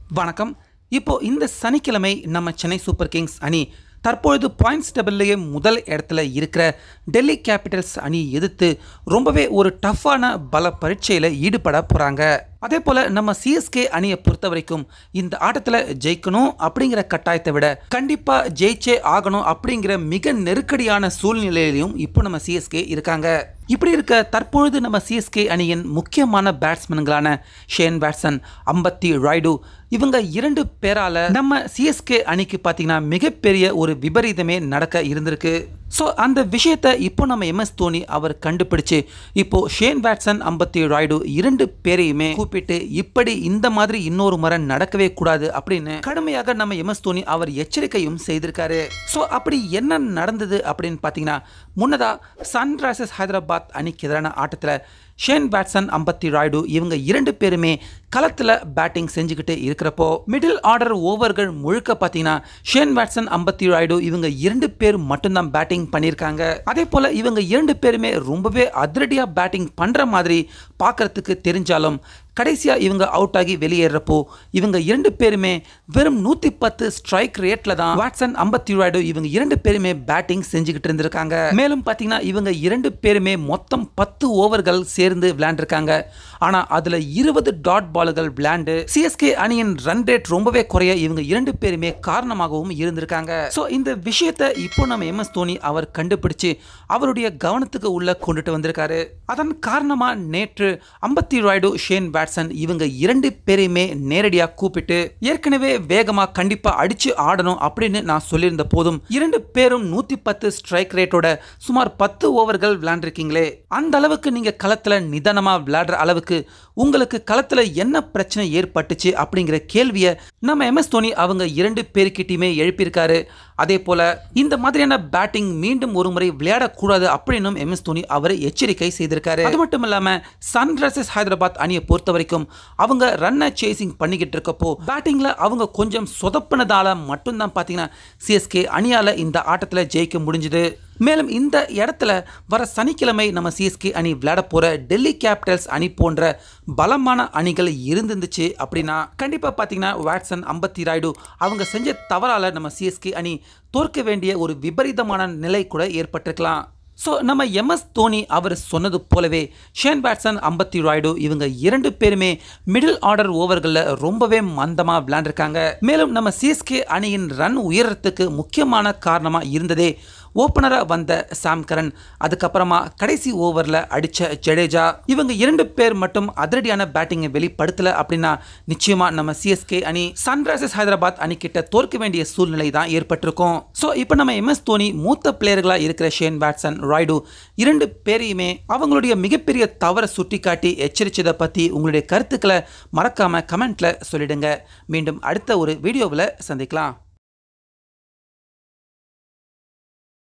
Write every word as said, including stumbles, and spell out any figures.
வணக்கம். இப்போ இந்த சனிக்கிழமை நம்ம சென்னை சூப்பர் கிங்ஸ் அணி தற்பொழுது பாயிண்ட்ஸ் டேபிள்லேயே முதல் இடத்துல இருக்கிற டெல்லி கேபிட்டல்ஸ் அணி எதிர்த்து ரொம்பவே ஒரு டஃப்பான பல பரீட்சையில் ஈடுபட போகிறாங்க. அதே போல் நம்ம சிஎஸ்கே அணியை பொறுத்த வரைக்கும் இந்த ஆட்டத்தில் ஜெயிக்கணும் அப்படிங்கிற கட்டாயத்தை விட கண்டிப்பாக ஜெயிச்சே ஆகணும் அப்படிங்கிற மிக நெருக்கடியான சூழ்நிலையிலையும் இப்போ நம்ம சிஎஸ்கே இருக்காங்க. இப்படி இருக்க தற்பொழுது நம்ம சிஎஸ்கே அணியின் முக்கியமான பேட்ஸ்மேன்களான ஷேன் வாட்சன், அம்பத்தி, ராய்டு இவங்க இரண்டு பேரால நம்ம சிஎஸ்கே அணிக்கு பார்த்தீங்கன்னா மிகப்பெரிய ஒரு விபரீதமே நடக்க இருந்திருக்கு. ஸோ அந்த விஷயத்தை இப்போ நம்ம எம்எஸ் தோனி அவர் கண்டுபிடிச்சு இப்போ ஷேன் வாட்சன், அம்பத்தி, ராய்டு இரண்டு பேரையுமே கூப்பிட்டு இப்படி இந்த மாதிரி இன்னொரு முறை நடக்கவே கூடாது அப்படின்னு கடுமையாக நம்ம எம்எஸ் தோனி அவர் எச்சரிக்கையும் செய்திருக்காரு. ஸோ அப்படி என்ன நடந்தது அப்படின்னு பார்த்தீங்கன்னா, முன்னதா சன்ரைசர்ஸ் ஹைதராபாத் அணிக்கு எதிரான ஆட்டத்தில் ஷேன் வாட்சன், அம்பத்தி, ராய்டு இவங்க இரண்டு பேருமே களத்தில் பேட்டிங் செஞ்சுக்கிட்டு இருக்கிறப்போ மிடில் ஆர்டர் ஓவர்கள் முழுக்க பார்த்தீங்கன்னா ஷேன் வாட்சன், அம்பத்தி, ராய்டு இவங்க இரண்டு பேர் மட்டும்தான் பேட்டிங் பண்ணியிருக்காங்க. அதே போல் இவங்க இரண்டு பேருமே ரொம்பவே அதிரடியாக பேட்டிங் பண்ணுற மாதிரி பார்க்கறதுக்கு தெரிஞ்சாலும் கடைசியாக இவங்க அவுட் ஆகி வெளியேறப்போ இவங்க இரண்டு பேருமே வெறும் நூற்றி பத்து ஸ்ட்ரைக் ரேட்டில் தான் வாட்சன், அம்பத்தி, ராய்டு இவங்க இரண்டு பேருமே பேட்டிங் செஞ்சுக்கிட்டு இருந்திருக்காங்க. மேலும் பார்த்தீங்கன்னா இவங்க இரண்டு பேருமே மொத்தம் பத்து ஓவர்கள் சேர்ந்து விளையாண்டுருக்காங்க. ஆனால் அதில் இருபது டாட் பால்கள் விளையாண்டு சிஎஸ்கே அணியின் ரன் ரேட் ரொம்பவே குறைய இவங்க இரண்டு பேருமே காரணமாகவும் இருந்திருக்காங்க. ஸோ இந்த விஷயத்தை இப்போ நம்ம எம்எஸ் தோனி அவர் கண்டுபிடிச்சு அவருடைய கவனத்துக்கு உள்ள கொண்டுட்டு வந்திருக்காரு. அதன் காரணமாக நேற்று அம்பத்தி, ராய்டு, ஷேன் வாட்சன் இவங்க இரண்டு பேரையுமே நேரடியாக கூப்பிட்டு ஏற்கனவே வேகமாக கண்டிப்பாக அடிச்சு ஆடணும் அப்படின்னு நான் சொல்லியிருந்த போதும் இரண்டு பேரும் நூற்றி பத்து ஸ்ட்ரைக் ரேட்டோட சுமார் பத்து ஓவர்கள் விளையாண்டுருக்கீங்களே, அந்த அளவுக்கு நீங்கள் களத்தில் நிதானமாக விளையாடுற அளவுக்கு உங்களுக்கு களத்தில் என்ன பிரச்சனை ஏற்பட்டுச்சு அப்படிங்கிற கேள்வியை நம்ம எம்எஸ் தோனி அவங்க இரண்டு பேருக்கிட்டையுமே எழுப்பியிருக்காரு. அதே போல இந்த மாதிரியான பேட்டிங் மீண்டும் ஒரு முறை விளையாடக்கூடாது அப்படின்னு எம்எஸ் தோனி அவரை எச்சரிக்கை செய்திருக்காரு. அது மட்டும் இல்லாமல் சன்ரைசர்ஸ் ஹைதராபாத் அணியை பொறுத்த வரைக்கும் அவங்க ரன்னை சேசிங் பண்ணிக்கிட்டு இருக்கப்போ பேட்டிங்ல அவங்க கொஞ்சம் சொதப்பினதால மட்டும்தான் பார்த்தீங்கன்னா சிஎஸ்கே அணியால் இந்த ஆட்டத்தில் ஜெயிக்க முடிஞ்சுது. மேலும் இந்த இடத்துல வர சனிக்கிழமை நம்ம சிஎஸ்கே அணி விளையாட போற டெல்லி கேபிட்டல்ஸ் அணி போன்ற பலமான அணிகள் இருந்துச்சு அப்படின்னா கண்டிப்பா பார்த்தீங்கன்னா வாட்சன், அம்பத்தி, ராய்டு அவங்க செஞ்ச தவறால நம்ம சிஎஸ்கே அணி தோற்க வேண்டிய ஒரு விபரீதமான நிலை கூட ஏற்பட்டிருக்கலாம். ஸோ நம்ம எம்எஸ் தோனி அவர் சொன்னது போலவே ஷேன் வாட்சன், அம்பத்தி, ராய்டு இவங்க இரண்டு பேருமே மிடில் ஆர்டர் ஓவர்களில் ரொம்பவே மந்தமாக விளையாண்டுருக்காங்க. மேலும் நம்ம சிஎஸ்கே அணியின் ரன் உயரத்துக்கு முக்கியமான காரணமாக இருந்ததே ஓப்பனராக வந்த சாம் கரன், அதுக்கப்புறமா கடைசி ஓவரில் அடித்த ஜடேஜா இவங்க இரண்டு பேர் மட்டும் அதிரடியான பேட்டிங்கை வெளிப்படுத்தலை அப்படின்னா நிச்சயமாக நம்ம சிஎஸ்கே அணி சன்ரைசர்ஸ் ஹைதராபாத் அணி கிட்ட தோற்க வேண்டிய சூழ்நிலை தான் ஏற்பட்டிருக்கும். ஸோ இப்போ நம்ம எம்எஸ் தோனி மூத்த பிளேயர்களாக இருக்கிற ஷேன் வாட்சன், ராய்டு இரண்டு பேரையுமே அவங்களுடைய மிகப்பெரிய தவறை சுட்டி காட்டி எச்சரித்ததை பற்றி உங்களுடைய கருத்துக்களை மறக்காமல் கமெண்ட்டில் சொல்லிடுங்க. மீண்டும் அடுத்த ஒரு வீடியோவில் சந்திக்கலாம்.